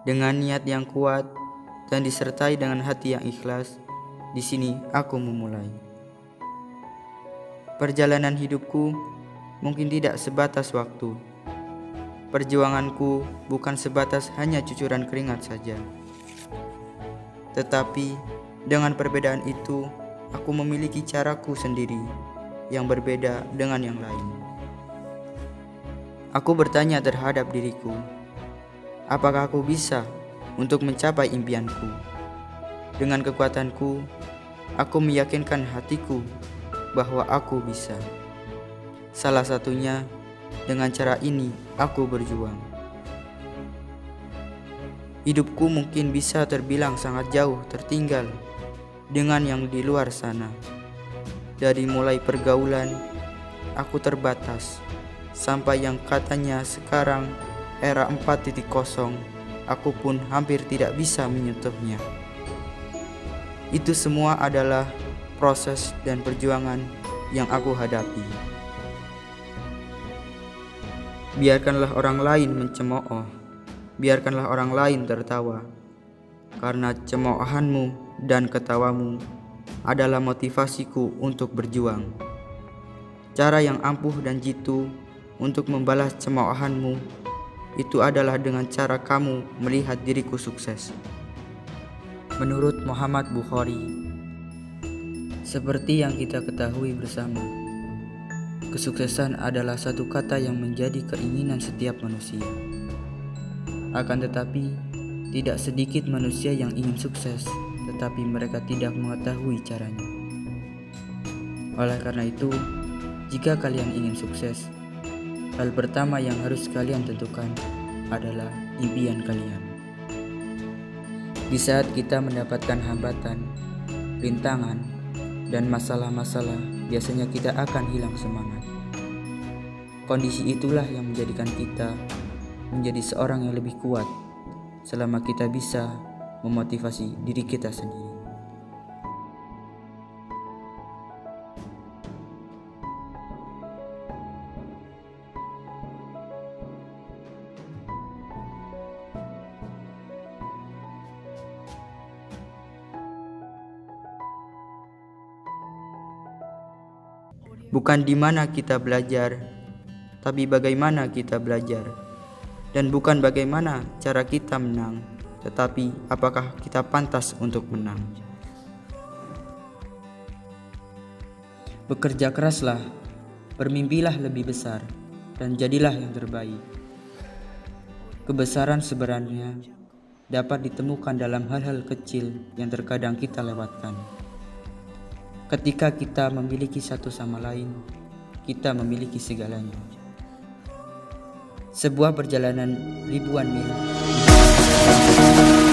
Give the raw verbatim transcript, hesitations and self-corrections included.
Dengan niat yang kuat dan disertai dengan hati yang ikhlas, di sini aku memulai. Perjalanan hidupku mungkin tidak sebatas waktu. Perjuanganku bukan sebatas hanya cucuran keringat saja. Tetapi dengan perbedaan itu, aku memiliki caraku sendiri yang berbeda dengan yang lain. Aku bertanya terhadap diriku, apakah aku bisa untuk mencapai impianku? Dengan kekuatanku, aku meyakinkan hatiku bahwa aku bisa. Salah satunya dengan cara ini aku berjuang. Hidupku mungkin bisa terbilang sangat jauh tertinggal dengan yang di luar sana. Dari mulai pergaulan, aku terbatas, sampai yang katanya sekarang era empat titik nol, aku pun hampir tidak bisa menyentuhnya. Itu semua adalah proses dan perjuangan yang aku hadapi. Biarkanlah orang lain mencemooh, biarkanlah orang lain tertawa, karena cemoohanmu dan ketawamu adalah motivasiku untuk berjuang. Cara yang ampuh dan jitu untuk membalas cemoohanmu itu adalah dengan cara kamu melihat diriku sukses. Menurut Muhammad Bukhari, seperti yang kita ketahui bersama, kesuksesan adalah satu kata yang menjadi keinginan setiap manusia. Akan tetapi, tidak sedikit manusia yang ingin sukses, tetapi mereka tidak mengetahui caranya. Oleh karena itu, jika kalian ingin sukses, hal pertama yang harus kalian tentukan adalah impian kalian. Di saat kita mendapatkan hambatan, rintangan, dan masalah-masalah, biasanya kita akan hilang semangat. Kondisi itulah yang menjadikan kita menjadi seorang yang lebih kuat selama kita bisa memotivasi diri kita sendiri. Bukan di mana kita belajar, tapi bagaimana kita belajar. Dan bukan bagaimana cara kita menang, tetapi apakah kita pantas untuk menang. Bekerja keraslah, bermimpilah lebih besar, dan jadilah yang terbaik. Kebesaran sebenarnya dapat ditemukan dalam hal-hal kecil yang terkadang kita lewatkan. Ketika kita memiliki satu sama lain, kita memiliki segalanya. Sebuah perjalanan ribuan mil.